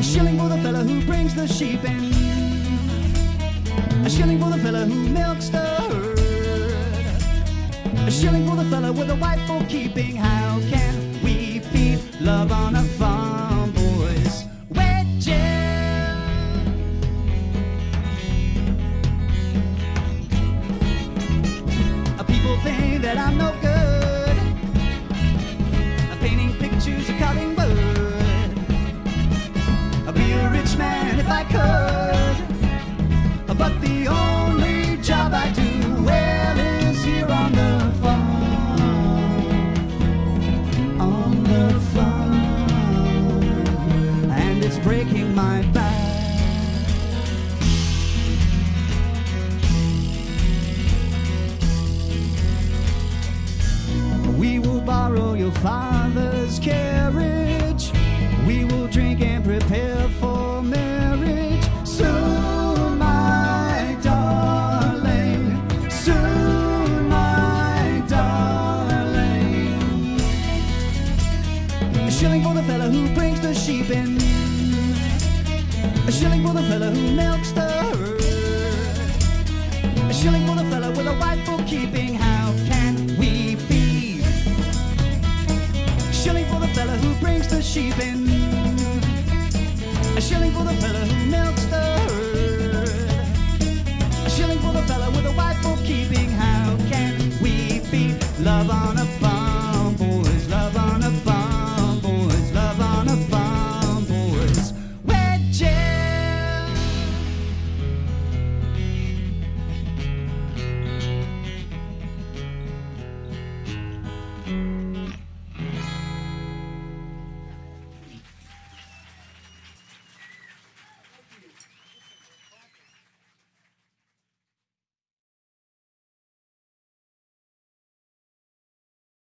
A shilling for the fella who brings the sheep in. A shilling for the fella who milks the herd. A shilling for the fella with a wife for keeping. How can we feed love on a farm, boys? Wedges. People think that I'm no good. I'm painting pictures or cutting wood. I'd be a rich man if I could. But the only job I do well is here on the farm. On the farm. And it's breaking my back. We will borrow your father's carriage. We will drink and prepare for marriage. Soon, my darling. Soon, my darling. A shilling for the fella who brings the sheep in. A shilling for the fella who milks the herd. A shilling for the fella with a wife for keeping. How can we feed? A shilling for the fella who brings the sheep in. A shilling for the fella who milks the